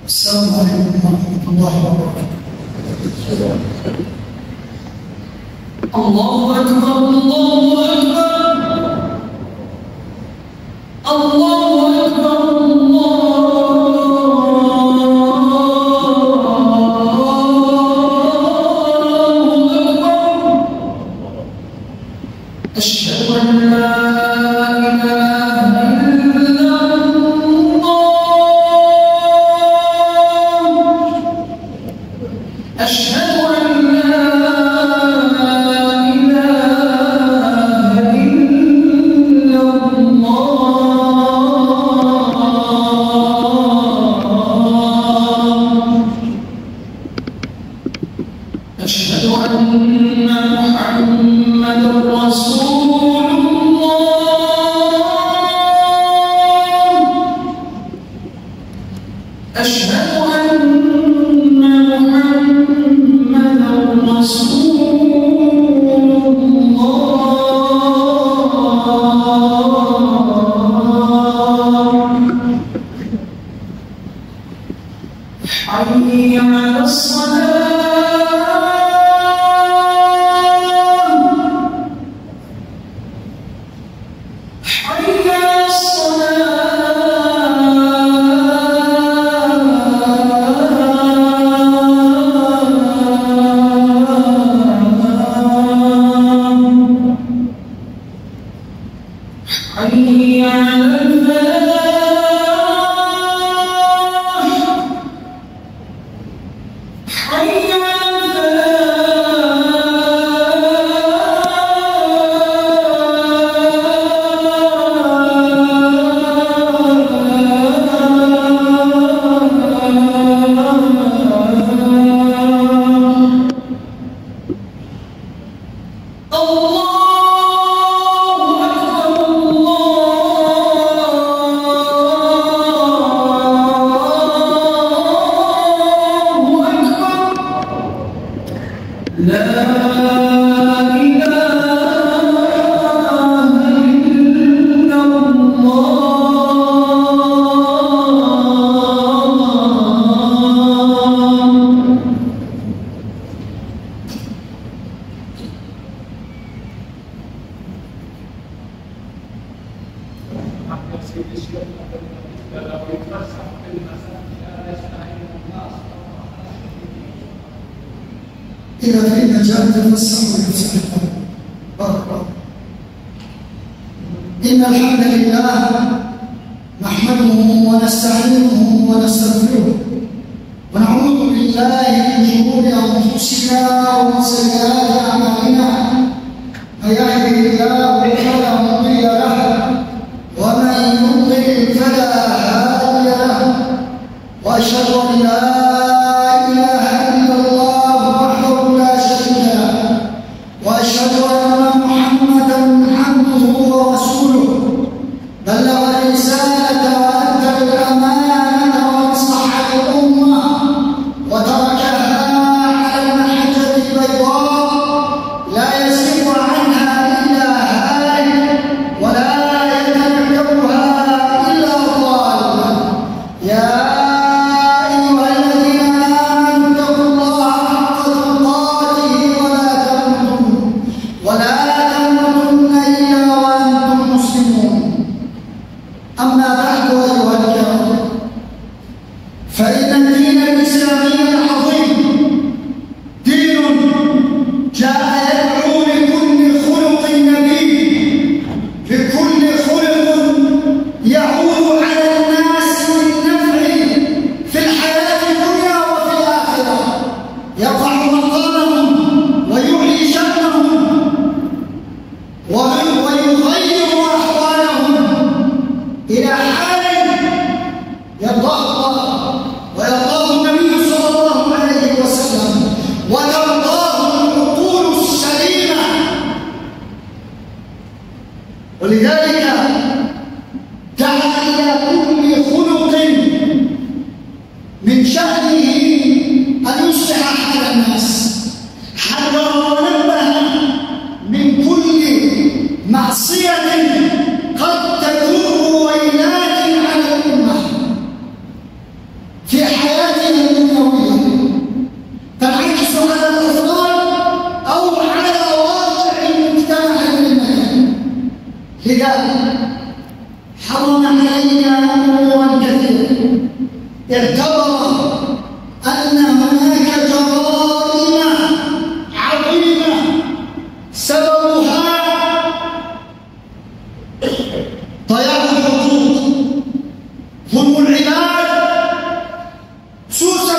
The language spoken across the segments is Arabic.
السلام عليكم ورحمة الله وبركاته. الله أكبر الله أكبر الله أكبر أشهد أن لا إله إلا الله أشهد أن لا إله إلا الله أشهد أن محمدا رسول أشهد أن محمدا رسول الله حي على الصلاة حي على حي على الفلاح حي على لا إله إلا الله إذا في مجال تفسحوا يفسحكم بارك الله. إن الحمد لله نحمده ونستعينه ونستغفره ونعوذ بالله من شرور أنفسنا ومن سيئات أعمالنا من يهده الله فلا مضل له ومن يضلل فلا هادي له وأشهد أن لا إله إلا الله وحده لا شريك له وأشهد أن محمدا عبده ورسوله بلغ الرسالة وأدى الأمانة ونصح الأمة وتركها على المحجة البيضاء لا يزيغ عنها إلا هالك ولا يتبعها إلا ضال. يا أما بعد أيها الكرام، فإن الدين الإسلامي العظيم دين جاء يدعو لكل خلق نبيل، لكل خلق يعود على الناس بالنفع في الحياة الدنيا وفي الآخرة، يرفع مقامهم ويعلي شأنهم ويغير أحوالهم إلى حال يرضاه الله ويرضاه النبي صلى الله عليه وسلم وترضاه العقول السليمة. ولذلك دعا إلى كل خلق من شأنه أن يصلح حال الناس، حذر ونبه من كل معصية قد تجر ويلات على الأمة. اعتبر أن هناك جرائم عظيمة سببها ضياع الحقوق، ظلم العباد، سوسة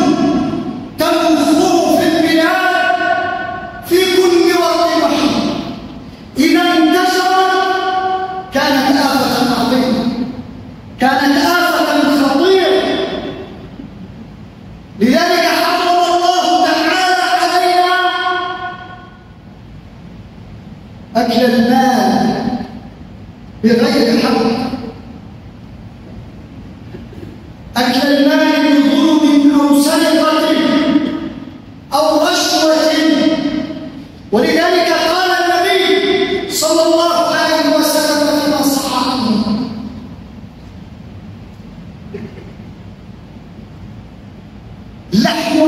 تنفر في البلاد في كل وقت وحين، إذا انتشرت كانت آفة عظيمة، كانت آفة خطيرة. لذلك حرم الله تعالى علينا أكل المال بغير حق، أكل المال بظلم أو سرقة أو رشوة. ولذلك قال النبي صلى الله عليه وسلم فيما صح عنه: لحم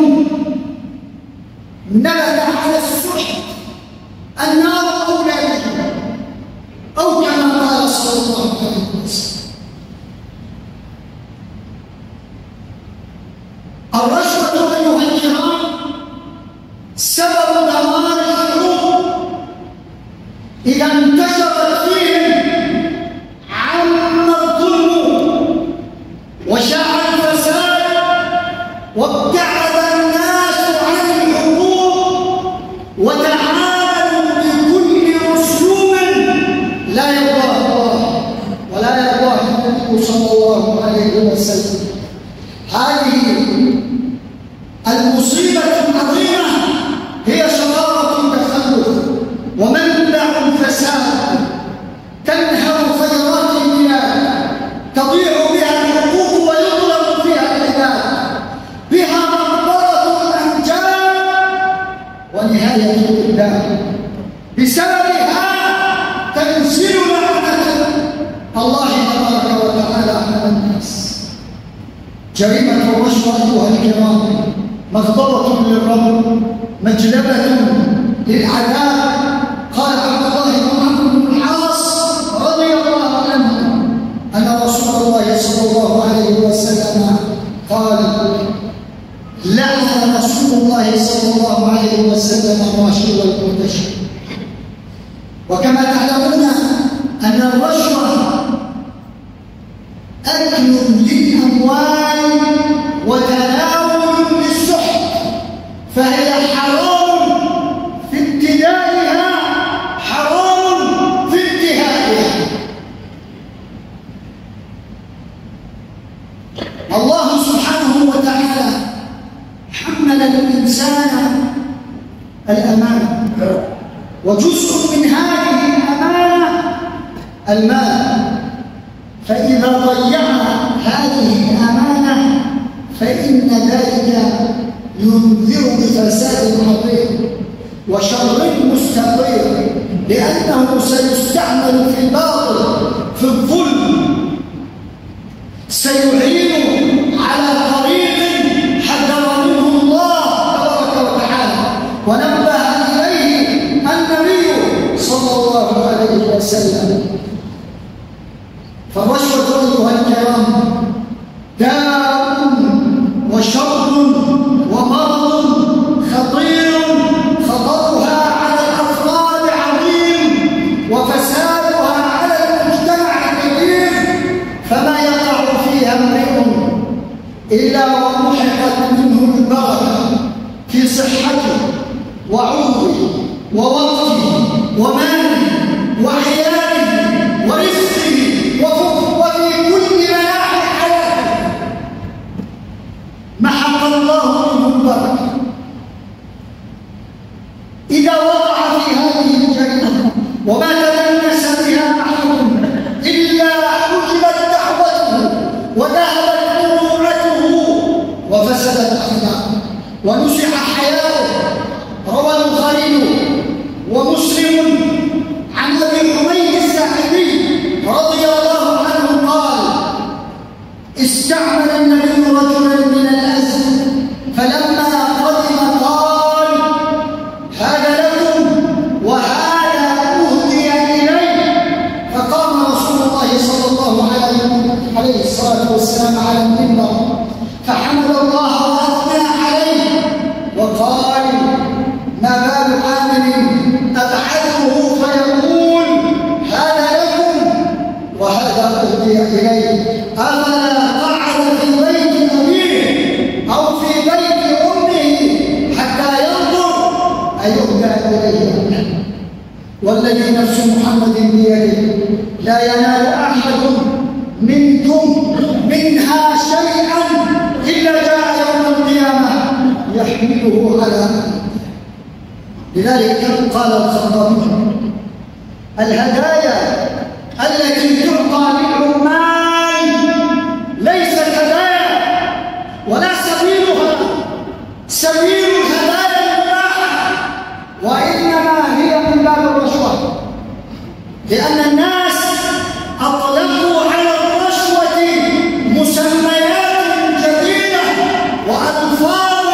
نبت على السحت النار أولى به، أو كما قال صلى الله عليه وسلم. الرشوة أيها الكرام سبب دمار الشعوب، إذا انتشرت فيهم عم الظلم وشاع الفساد وابتعد الناس عن الحقوق وتعاملوا بكل أسلوب لا يرضاه الله ولا يرضاه النبي صلى الله عليه وسلم. هذه المصيبة العظيمة هي شرارة التخلف ومنبع الفساد، تنهب خيرات البلاد، تضيع بها الحقوق ويظلم فيها العباد، بها مقبرة الأنجاب ونهاية الإبداع، بسببها تنزل لعنة الله تبارك وتعالى على الناس. جريمة الرشوة أيها الكرام مغضبة للرب، مجلبة للعذاب. قال عبد الله بن عمرو بن العاص رضي الله عنه أن رسول الله صلى الله عليه وسلم قال: لعن رسول الله صلى الله عليه وسلم الراشي والمرتشي. وكما تعلمون أن الرشوة أكل للأموال وتناول للسحت، فهي حرام في ابتدائها، حرام في انتهائها. الله سبحانه وتعالى حمل الإنسان الأمانة، وجزء من هذه الأمانة المال، فإذا ضيع هذه الأمانة فإن ذلك ينذر بفساد عظيم وشر مستقيم، لأنه سيستعمل في الباطل، في الظلم، سيعين على طريق حذر منه الله تبارك وتعالى ونبه إليه النبي صلى الله عليه وسلم. فالرشوة أيها الكرام داء وشر ومرض خطير، خطرها على الأفراد عظيم وفسادها على المجتمع كبير، فما يقع فيها امرئ إلا ومحقت منه البركة في صحته وعمره ووقته وماله وعياله ورزقه وفي كل مناحي حياته، محق الله منه البركة. إذا وقع في هذه الجريمة وما تلمس بها أحد إلا حجبت دعوته وذهبت مروءته وفسدت أخلاقه ونسح حياته. روى البخاري ومسلم عن أبي حميد الساعدي رضي الله عنه قال: استعمل النبي رجلا من الأزد، فلما قدم قال: هذا لكم وهذا أهدي إليه. فقام رسول الله صلى الله عليه الصلاة والسلام على المنبر فحمد الله وأثنى عليه وقال: ما بال عامل أبعده فيقول هذا لكم وهذا أهدي إليه، أفلا قعد في بيت أبيه أو في بيت أمه حتى ينظر أيهدى إليه. والذي نفس محمد بيده لا ينال أحد منكم منها شيئا إلا جاء يوم القيامة يحمله على. لذلك قال الخطابي: الهدايا التي تعطى للعمال ليست هدايا ولا سبيلها سبيل الهدايا المباحة، وإنما هي من باب الرشوة، لأن الناس أطلقوا على الرشوة مسميات جديدة وألفاظ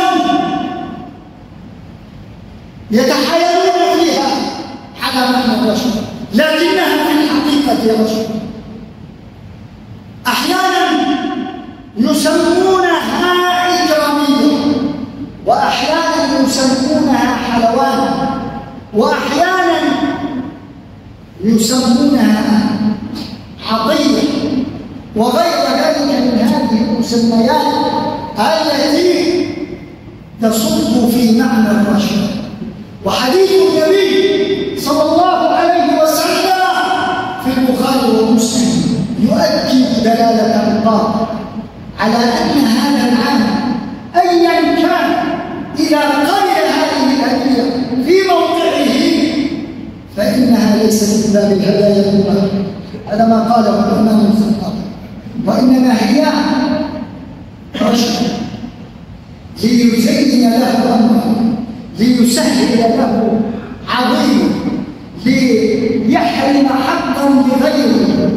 يتحايلون فيها على معنى الرشوة، لكنها في الحقيقة رشوة. أحيانا يسمونها إجرامية، وأحيانا يسمونها حلوان، وأحيانا يسمونها عطية، وغير ذلك من هذه المسميات التي تصب في معنى الرشوة. وحديث النبي صلى الله عليه وسلم في البخاري ومسلم يؤكد دلالة القاء على أن هذا العام أيا كان إذا قبل هذه الهدية في موقعه فإنها ليست من باب الهدايا المباحة، على ما قاله الإمام الخطابي، وإنما هي رشوة ليزين له أمره، ليسهل له عظيم، ليحرم حقا لغيره.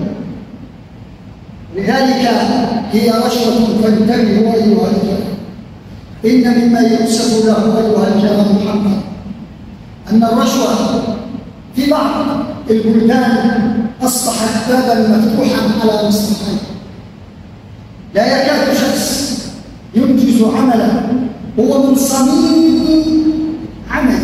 لذلك هي رشوة، فانتبهوا أيها الكرام. إن مما يؤسف له أيها الكرام حقا أن الرشوة في بعض البلدان أصبحت بابا مفتوحا على مصلحين. لا يكاد شخص ينجز عملا هو من صميم عمله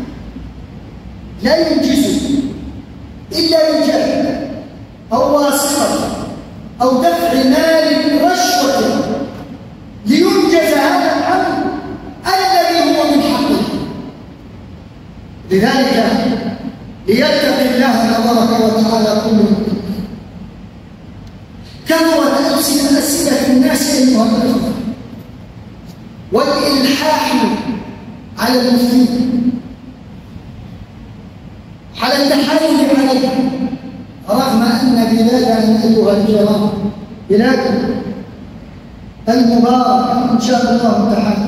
لا ينجزه إلا بجهل أو واسطة أو دفع مال رشوة لينجز هذا العمل الذي هو من حقه. لذلك ليتقي الله تبارك وتعالى كل مؤمن. كثرت أسئلة الناس أيها الأخوة والإلحاح على المفتين، على التحايل عليه، رغم أن بلادنا أيها الكرام بلاد المبارك إن شاء الله تعالى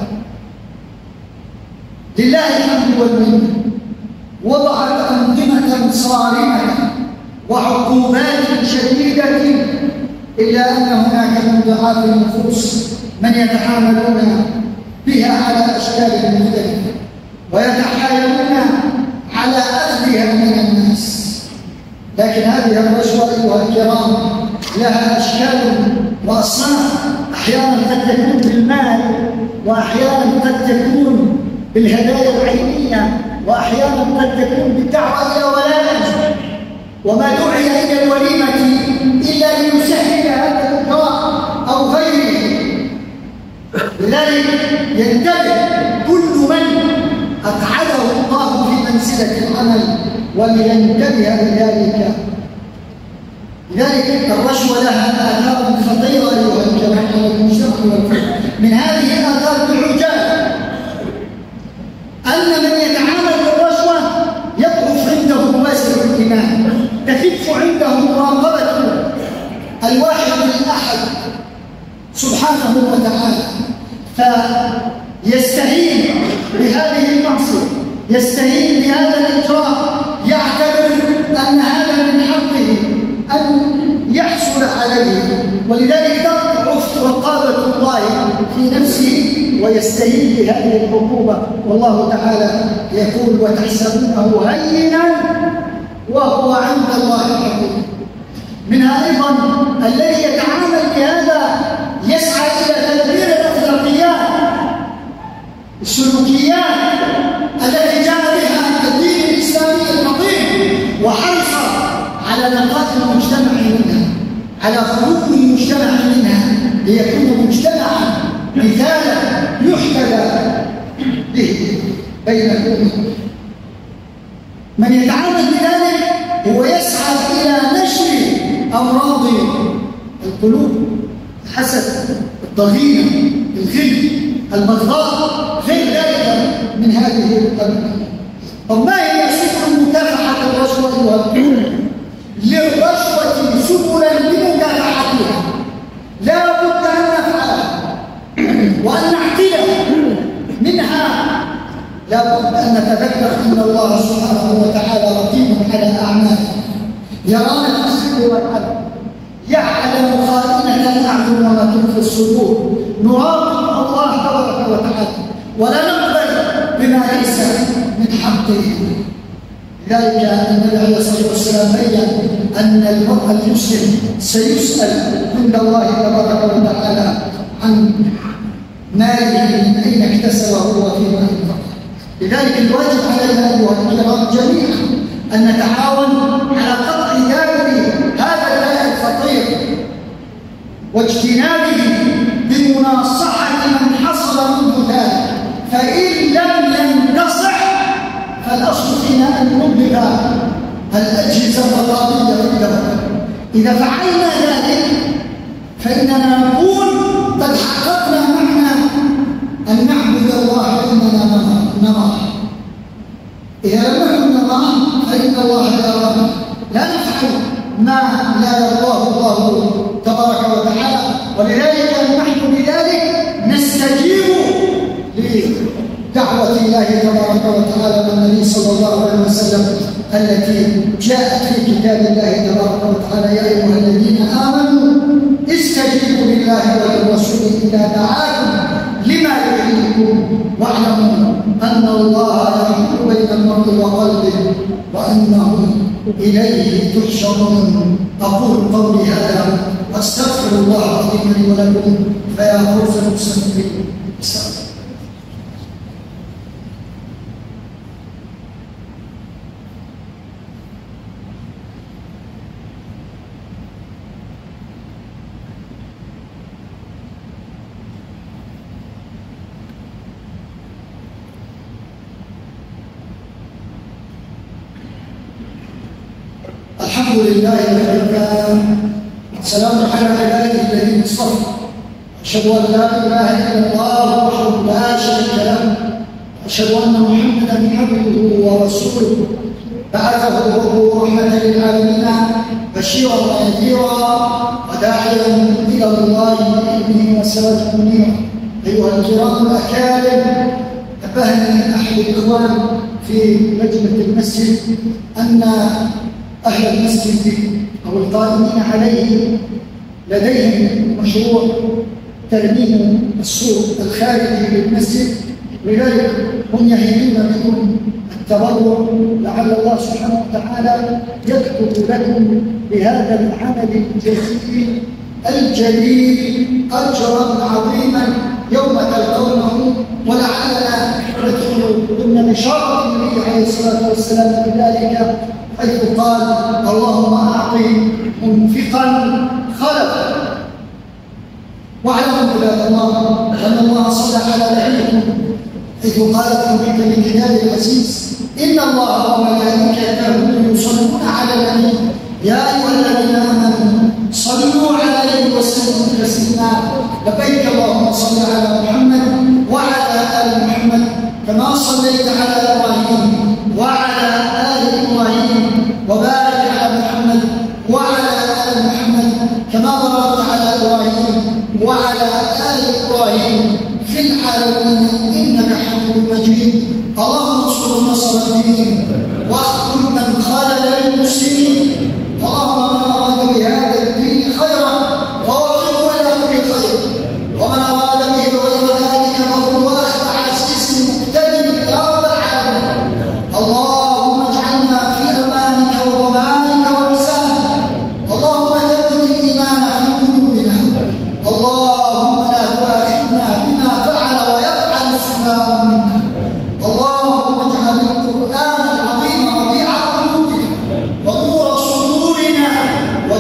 لله الحمد والمنة وضعت أنظمة صارمة وعقوبات شديدة، إلا أن هناك من ضعاف النفوس من يتحاملون بها على أشكال مختلفة ويتحايلون على أخذها من الناس. لكن هذه الرشوة أيها الكرام لها أشكال وأصناف، أحيانا قد تكون بالمال، وأحيانا قد تكون بالهدايا العينية، وأحيانا قد تكون بالدعوة إلى ولائم، وما دعي إلى الوليمة إلا ليسهل هذا الإجراء أو غيره. لذلك ينتبه كل من أقعده الله في منزلة العمل ولينتبه لذلك. لذلك الرشوة لها آثار خطيرة أيها الكرام على المجتمع والفرد. من هذه الآثار العجاب أن من يتعامل بالرشوة يضعف عنده واسع الإيمان، تخف عنده مراقبة الواحد الأحد سبحانه وتعالى، فيستهين بهذه المعصية، يستهين بهذا الإجراء، يعتبر أن هذا من حقه أن يحصل عليه، ولذلك تضعف رقابة الله في نفسه ويستهين بهذه العقوبة. والله تعالى يقول: وتحسبونه هينا وهو عند الله عظيم. منها أيضا الذي يتعامل بهذا يسعى إلى تدبير الأفضل على خلق المجتمع منها ليكون مجتمعا مثالا يحتذى به بين الأمم. من يتعامل بذلك هو يسعى إلى نشر أمراض القلوب، الحسد، الضغينة، الغل، البغضاء، غير ذلك من هذه الأمور. طب ما هي سبل مكافحة الرشوة؟ للرشوة سبلا لمكافحتها لا بد أن نفعلها وأن نعقلها. منها لا بد أن نتذكر أن الله سبحانه وتعالى رقيب على أعمالنا، يرانا في السر والقلب، يعلم خائنة الأعين وما تخفي الصدور. نراقب الله تبارك وتعالى ولا نقبل بما ليس من حقه. لذلك النبي عليه الصلاة والسلام بين أن المرء المسلم سيسأل عند الله تبارك وتعالى عن ماله من أين اكتسبه وفيما أنفقه. لذلك الواجب علينا أيها الكرام جميعا أن نتعاون على قطع دابر هذا الداء الخطير واجتنابه بمناصحة من حصل منه ذلك، فإن لم ينتصح فالأصل فينا أن نبلغ الأجهزة الرقابية عنده. إذا فعلنا ذلك فإننا نكون قد حققنا معنى أن نعبد الله إننا نراه. إذا لم نكن نراه فإن الله يرانا، لا نفعل ما لا يرضاه الله تبارك وتعالى. ولذلك نحن بذلك نستجيب لدعوة الله تبارك وتعالى والنبي صلى الله عليه وسلم التي جاءت في كتاب الله تبارك وتعالى: يا أيها الذين آمنوا استجيبوا لله وللرسول إذا دعاكم لما يحييكم واعلموا أن الله يحول بين المرء وقلبه وأنه إليه تحشرون. أقول قولي هذا أستغفر الله العظيم لي ولكم فيا فوز المستغفرين. الحمد لله وكفى، سلام على عباده الذين اصطفى، أشهد أن لا إله إلا الله وحده لا شريك له، أشهد أن محمدا عبده ورسوله بعثه ربه رحمة للعالمين بشيرا ونذيرا وداعيا إلى الله بإذنه وسراجا منيرا. أيها الكرام الأكارم، نبهني أحد الإخوان في لجنة المسجد أن أهل المسجد أو القائمين عليه لديهم مشروع ترميم السور الخارجي للمسجد، لذلك هم يهيئون بكم التبرع لعل الله سبحانه وتعالى يكتب لكم بهذا العمل الجليل أجرا عظيما يوم تلقونه. ولعلنا ندخل ضمن بشارة النبي عليه الصلاة والسلام بذلك حيث قال: اللهم أعط منفقا خلفا. واعلموا عباد الله أن الله صلى على نبيكم حيث قال في من كتابه العزيز: إن الله وملائكته يصلون على النبي يا أيها الذين آمنوا صلوا عليه وسلموا تسليما. لبيك اللهم صل على محمد وعلى آل محمد كما صليت على إبراهيم وعلى آل إبراهيم، وبارك على محمد وعلى آل محمد كما باركت على إبراهيم وعلى آل إبراهيم في العالمين إنك حميد مجيد. اللهم انصر نصر الدين واخذل من خالل المسلمين. اللهم من أراد بهذا الدين خيرا ووفقه إلى كل خير، ومن أراد به غير ذلك فهو واخذ عزيز مقتدر يا رب العالمين. اللهم اجعلنا في أمانك وضمانك ورسالك. اللهم ثبت الإيمان في قلوبنا. اللهم لا تؤاخذنا بما فعل ويفعل السفهاء منا. اللهم اجعل القرآن العظيم ربيع قلوبنا ونور صدورنا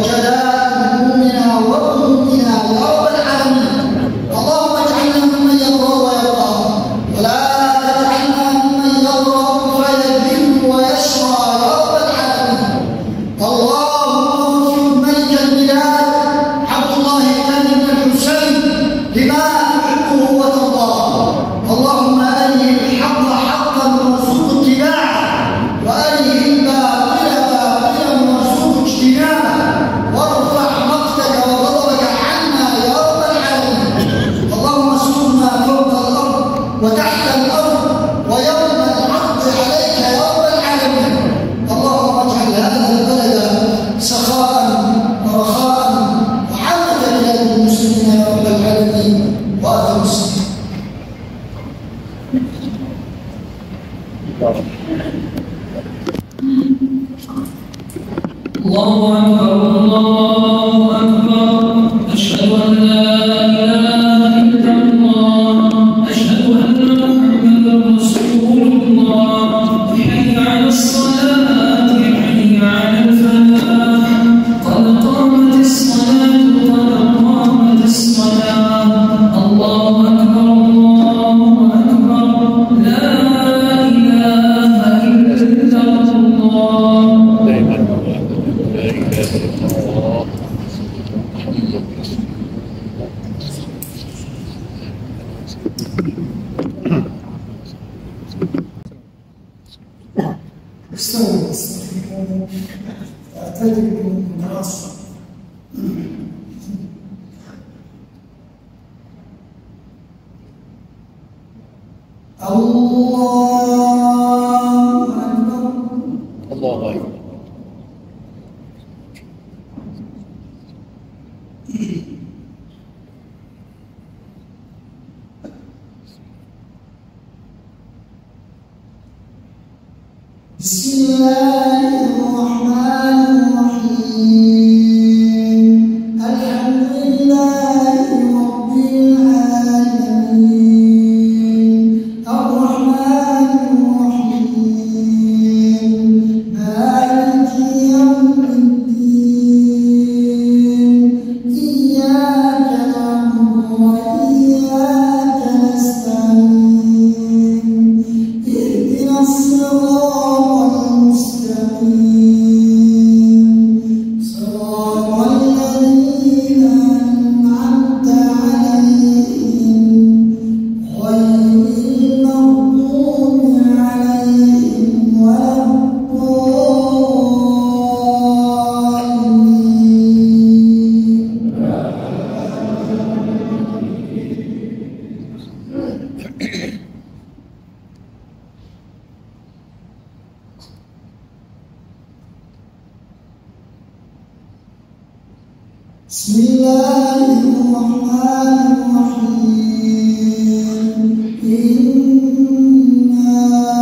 آمين وآخر الصلاة. الله أكبر الله أكبر أشهد أن لا إله إلا الله أشهد أن محمدا رسول الله حي على الصلاة حي على الفلاح قد قامت الصلاة قد قامت الصلاة الله أكبر الله أكبر لا إله إلا الله دائما لا إله إلا الله استووا اعتدلوا بالراس. الله أكبر. الله أكبر. بسم الله الرحمن الرحيم الحمد لله رب العالمين الرحمن الرحيم مالك يوم الدين إياك نعبد وإياك نستعين اهدنا الصراط المستقيم صراط الذين أنعمت عليهم غير المغضوب عليهم ولا الضالين. بسم الله الرحمن الرحيم إنا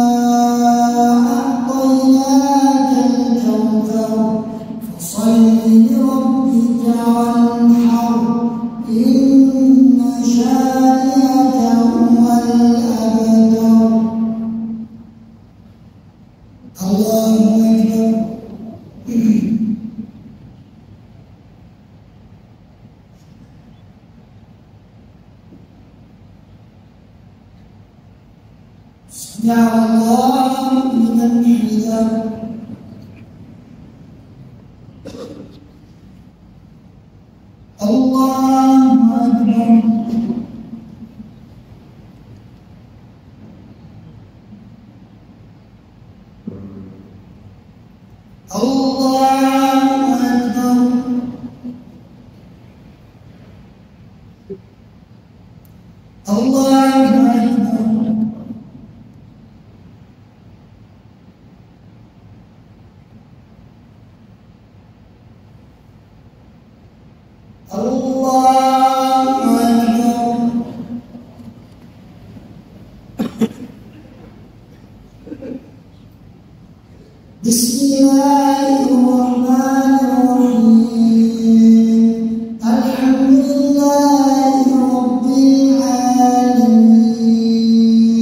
أعطيناك الكوثر فصل لربك وانحر إن شانئك هو الأبتر. الله أكبر. سمع الله لمن حمده. الله أكبر. الله أكبر. الله أكبر. الله أكبر. بسم الله الرحمن الرحيم الحمد لله رب العالمين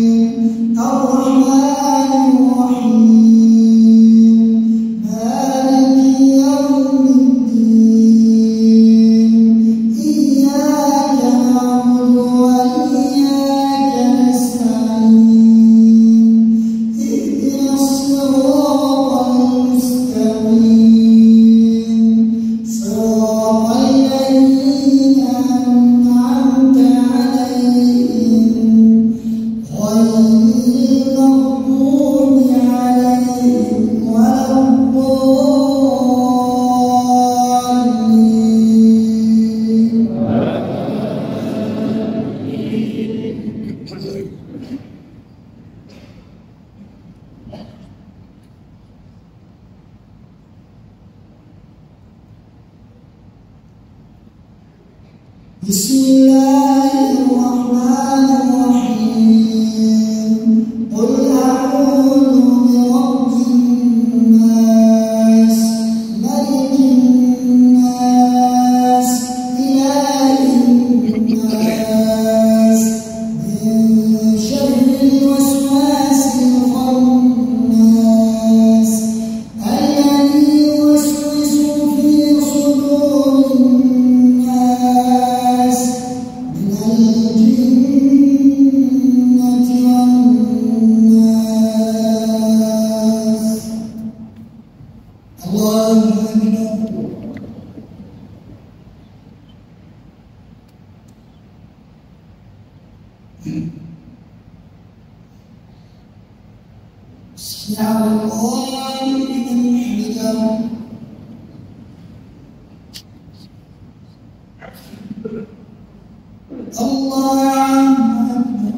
سمع الله لمن حمده. الله أكبر.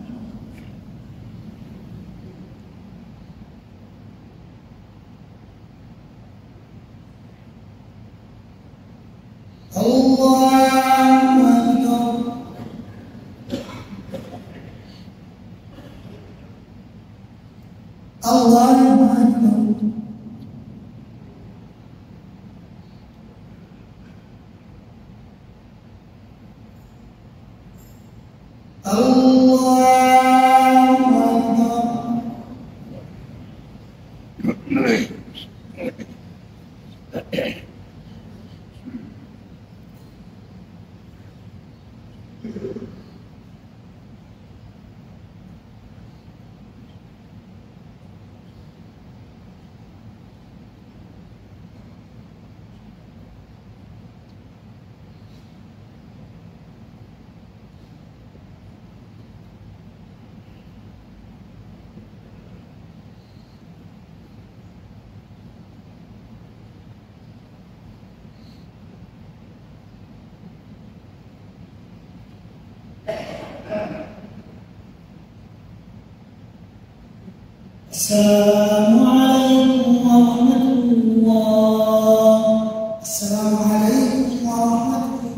السلام عليكم ورحمة الله. السلام عليكم ورحمة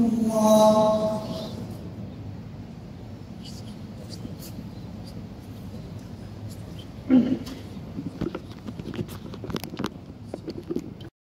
الله.